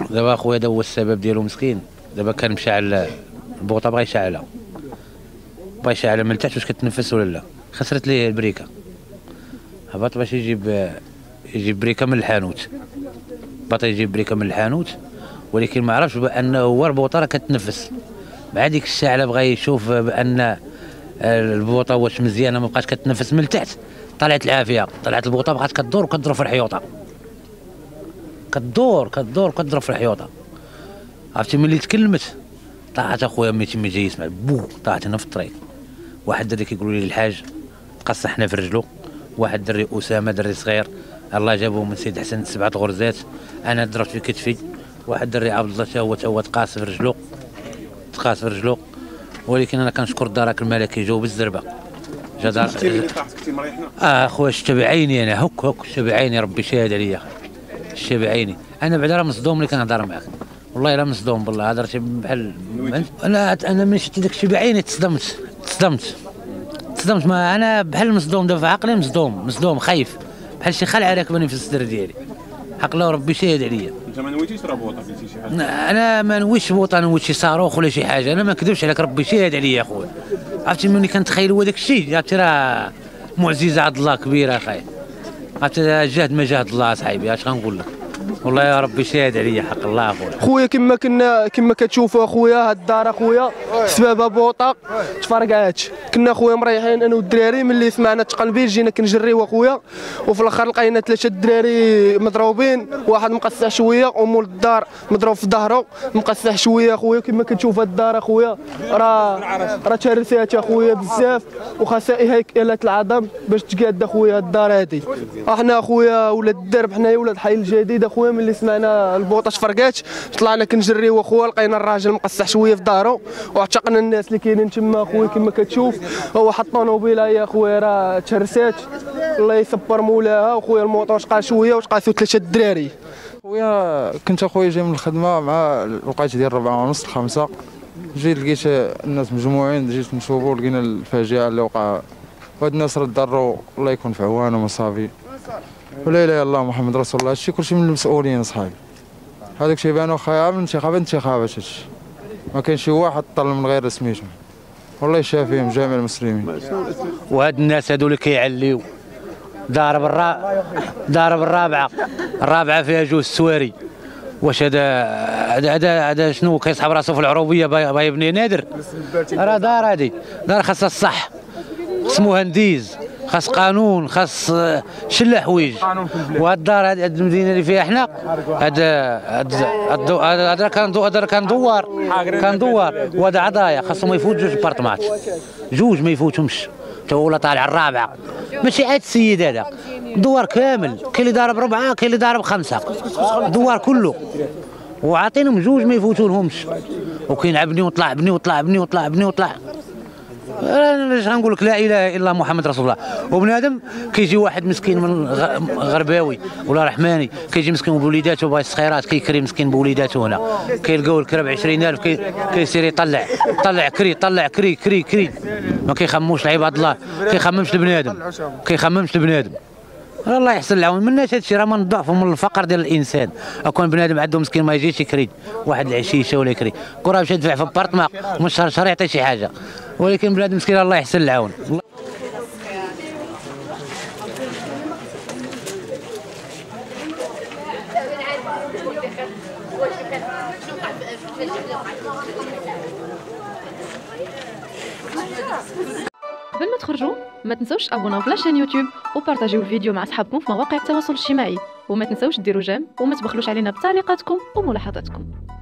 دابا اخويا هذا هو السبب ديالو مسكين. دابا كان مشعل البوطه بغا يشعلها من التحت واش كتنفس ولا لا، خسرت ليه البريكه. هبط باش يجيب بريكه من الحانوت، ولكن ما عرفش بانه هو البوطه راه كتنفس. مع ديك الشعله بغى يشوف بان البوطه واش مزيانه، ما بقاش كتنفس من التحت. طلعت العافيه، طلعت البوطه بقات كدور في الحيوطه، كدور في الحيوطه. عرفتي ملي تكلمت طاحت اخويا ملي تما جاي يسمع بو، طاحت هنا في الطريق. واحد دري كيقولوا لي الحاج تقصحنا في رجلو، واحد دري اسامه دري صغير الله جابوه من سيد حسن 7 غرزات، انا ضربت في كتفي. واحد دري عبد الله تا هو تقاس في رجلو، ولكن انا كنشكر الدرك الملكي جاو بالزربه. جا دار اللي طاحت كنتي مريحنا؟ خويا شتا بعيني انا، هك شتا بعيني، ربي شاهد عليا، شتا بعيني. انا بعدا راه مصدوم اللي كنهضر معاك، والله راه مصدوم بالله. هضرتي بحال انا ملي شفت داك الشيء بعيني تصدمت. ما انا بحال مصدوم، دابا عقلي مصدوم خايف، بحال شي خلعه راكباني في الصدر ديالي، حق الله ربي شاهد عليا. انت ما نويتيش ترى بوطه قلتي شي حاجه؟ انا ما نويتش بوطه، نويت شي صاروخ ولا شي حاجه، انا ما نكذبش عليك ربي شاهد عليا اخويا. عرفتي ملي كنتخيل هو داك الشيء، عرفتي راه معجزه عند الله كبيره اخاي. عرفتي جهد ما جهد الله اصاحبي، اش غنقول لك، والله يا ربي شاهد عليا حق الله اخويا. كما كتشوفوا اخويا هاد الدار اخويا سبابها بوطه تفرقعات. كنا اخويا مريحين انا والدراري، ملي سمعنا تقنبيل جينا كنجريو اخويا، وفي الاخر لقينا 3 الدراري مضروبين، واحد مقصح شويه ومول الدار مضروب في ظهره مقصح شويه اخويا. كما كتشوف هاد الدار اخويا راه تهرسات اخويا بزاف، وخاصها هيكلات العظم باش تقاد اخويا هاد الدار هادي. احنا اخويا ولاد الدرب، حنايا ولاد الحي الجديد اخويا، ملي سمعنا البوطه تفرقات طلعنا كنجريو اخويا، لقينا الراجل مقصح شويه في ظهره، وعتقنا الناس اللي كاينين تما اخويا. كما كتشوف هو حط طونوبيله يا اخويا راه تهرسات، الله يصبر مولاها اخويا. الموطور شقى شويه وتقاسوا 3 الدراري. خويا كنت اخويا جاي من الخدمه مع الوقيته ديال 4:30 5، جيت لقيت الناس مجموعين، جيت نشوفوا لقينا الفاجعه اللي وقع، وهاد الناس راه ضروا، الله يكون في عوانهم وصافي. ولا اله الا الله محمد رسول الله. هادشي كلشي من المسؤولين اصحابي، هذاك الشيء بانوا خايب من انتخابات هادشي، ما كاين شي واحد طل من غير سميتهم، والله يشافيهم جميع المسلمين. وهاد الناس هادو اللي كيعليو ضارب الرابعه فيها 2 سواري. واش هذا شنو كيسحب راسو في العروبيه باغي يبني نادر؟ راه دار خاصها الصح، خاص مهندس، خاص قانون، خاص شله حوايج. وهاد الدار هاد المدينه اللي فيها حنا هذا كان دوار، وهذا عضايا خاصهم ما يفوت 2 بارطمات، 2 ما يفوتهمش، تا هو طالع الرابعه. ماشي عاد السيد هذا دوار كامل، كاين اللي ضارب 4 كاين اللي ضارب 5، دوار كله، وعاطينهم 2 ما يفوتولهمش. وكاين عبني وطلع بني وطلع. انا غنقول لك لا اله الا محمد رسول الله. وبنادم كيجي واحد مسكين من غرباوي ولا رحماني، كيجي مسكين بوليداته باغي الصخيرات، كيكري مسكين بوليداته هنا، كيلقاو الكرا ب 20,000، كيسير يطلع كري، ما كيخموش لعباد الله، كيخممش البنادم. الله يحسن العون. مناش هادشي راه من الضعف ومن الفقر ديال الانسان. اكون بنادم عنده مسكين ما يجيش يكري واحد العشيشه ولا يكري كره باش يدفع في بارطما ومن شهر يعطي شي حاجه، ولكن بنادم مسكين الله يحسن العون. قبل ما تخرجوا ما تنسوش تابوناو في لاشين يوتيوب وبارطاجيو الفيديو مع اصحابكم في مواقع التواصل الاجتماعي، وما تنسوش ديروا جيم وما تبخلوش علينا بتعليقاتكم وملاحظاتكم.